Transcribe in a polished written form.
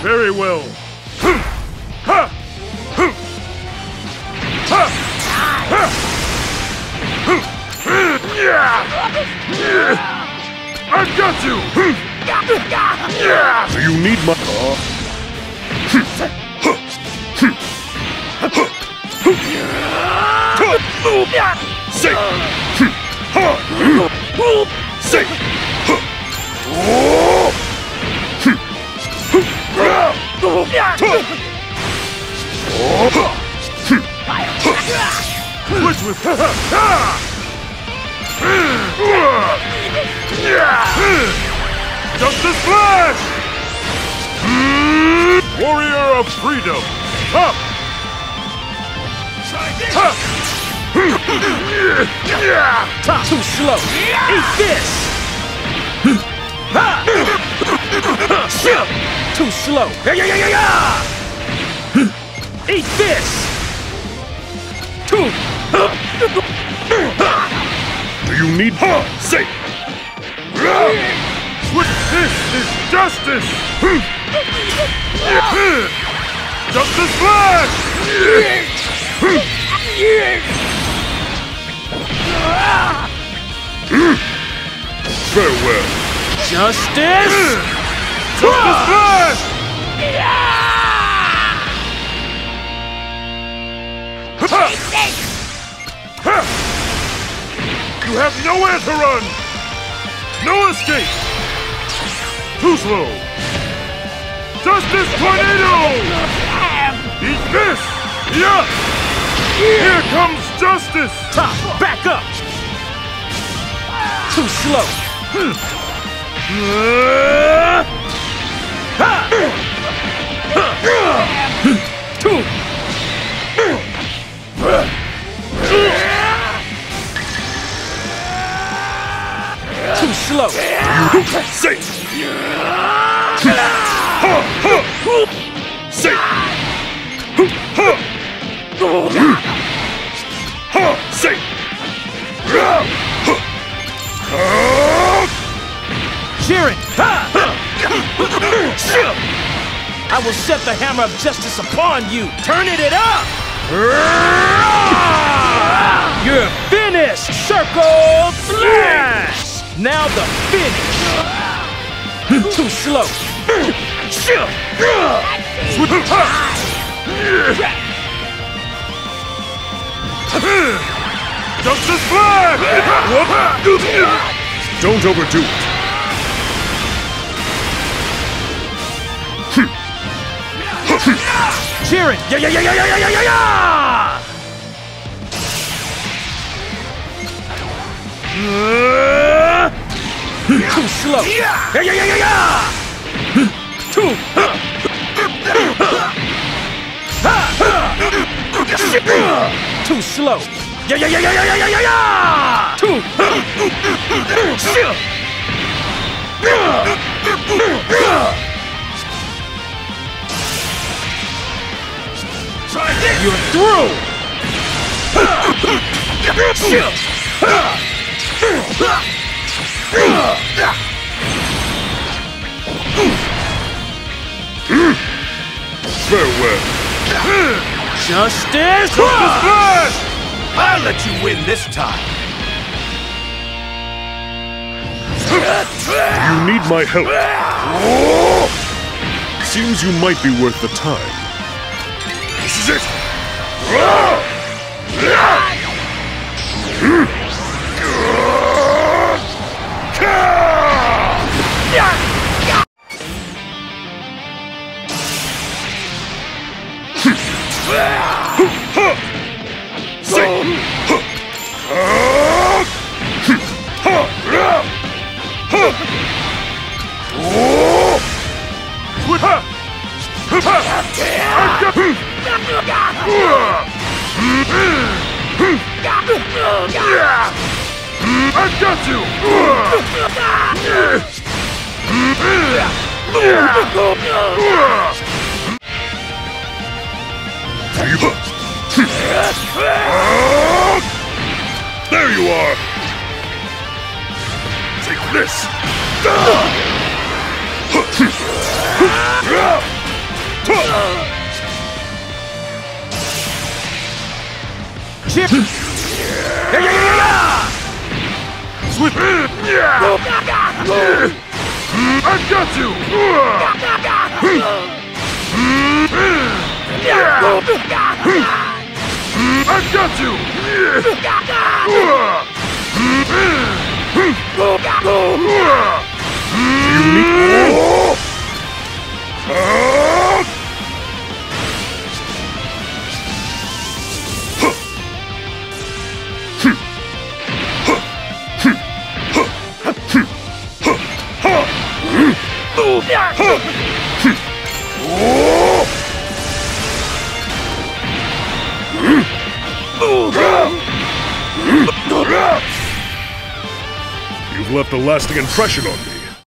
Very well. I've got you! Do you need my... Say! Say! Switch with... Justice Flash! Warrior of Freedom! Up! Too slow! Eat this! Too slow! Eat this! Do you need... Say! This is justice! Justice Flash! Farewell! Justice! Justice Flash! You have nowhere to run! No escape! Too slow! Justice Tornado! Eat this! Yeah! Here comes justice! Top, back up! Too slow! Too slow! Say! Say! Say! Jiren! I will set the hammer of justice upon you! Turning it up! You're finished! Circle Flash! Now the finish! Too slow! Justice Flash! Don't overdo it. Jiren! Too slow! Too slow! You're through! Farewell. Justice! Flash! I'll let you win this time. You need my help. Seems you might be worth the time. This is it! I've got you! There you are! Take this! Chip! Swift! I've got you! I've got you! You've left a lasting impression on me.